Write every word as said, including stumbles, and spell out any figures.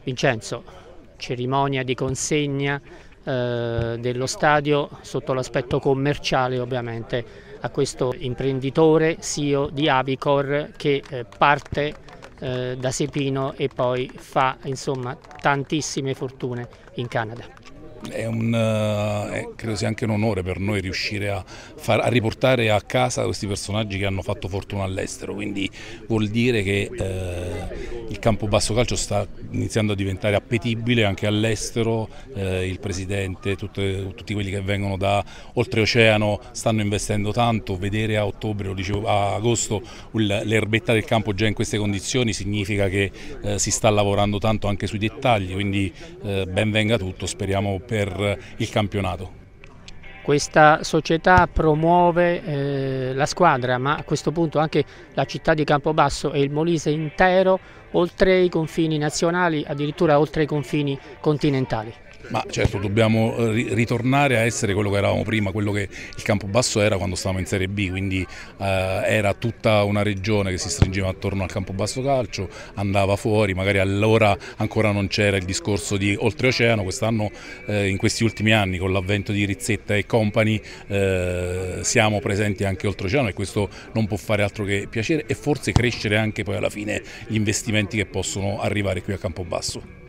Vincenzo, cerimonia di consegna eh, dello stadio sotto l'aspetto commerciale ovviamente a questo imprenditore C E O di Avicor che eh, parte eh, da Sepino e poi fa insomma tantissime fortune in Canada. È un, è, credo sia anche un onore per noi riuscire a, far, a riportare a casa questi personaggi che hanno fatto fortuna all'estero, quindi vuol dire che eh, il Campobasso Calcio sta iniziando a diventare appetibile anche all'estero, eh, il presidente, tutte, tutti quelli che vengono da oltreoceano stanno investendo tanto, vedere a ottobre, lo dicevo, a agosto l'erbetta del campo già in queste condizioni significa che eh, si sta lavorando tanto anche sui dettagli, quindi eh, ben venga tutto, speriamo per il campionato. Questa società promuove eh, la squadra, ma a questo punto anche la città di Campobasso e il Molise intero, oltre i confini nazionali, addirittura oltre i confini continentali. Ma certo, dobbiamo ritornare a essere quello che eravamo prima, quello che il Campobasso era quando stavamo in Serie B, quindi eh, era tutta una regione che si stringeva attorno al Campobasso Calcio, andava fuori, magari allora ancora non c'era il discorso di oltreoceano, quest'anno eh, in questi ultimi anni con l'avvento di Rizzetta e compagni eh, siamo presenti anche oltreoceano e questo non può fare altro che piacere e forse crescere anche poi alla fine gli investimenti che possono arrivare qui a Campobasso.